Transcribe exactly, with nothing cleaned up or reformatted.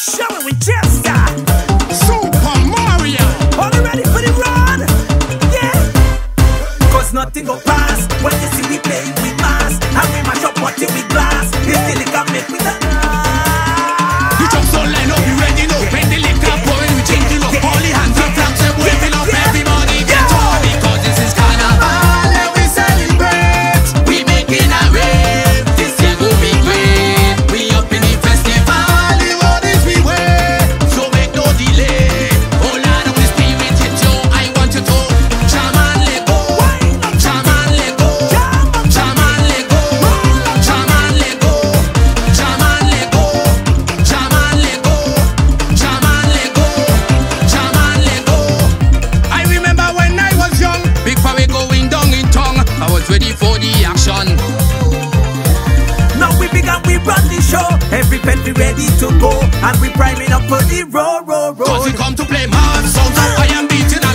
Showing Winchester, Super Mario. all you ready for the run? Yeah. Cause nothing go pass when you see we playing with mass. And we mash up what with glass. It's the liquor make with the The drums all line up, you ready now? When the liquor pouring, we changing up. All the hands and flaps and waving up. Everybody get on because this is carnival and we celebrate. We making a rave. This year will be great. We up in the festival. The road is we way. So make no delay. Hold on to the spirit, hit you. I want you to jam and let go. Jam and let go. Jam and let go. Jam and let go. Jam and let go. Jam and let go. Jam and let go. Jam and let go. I remember when I was young, big power going down in tongue. I was ready for the action. Now we big and we run the show. Every pen be ready to go. And we priming up for the road, road, Cause we road. come to play mad sounds. I am beating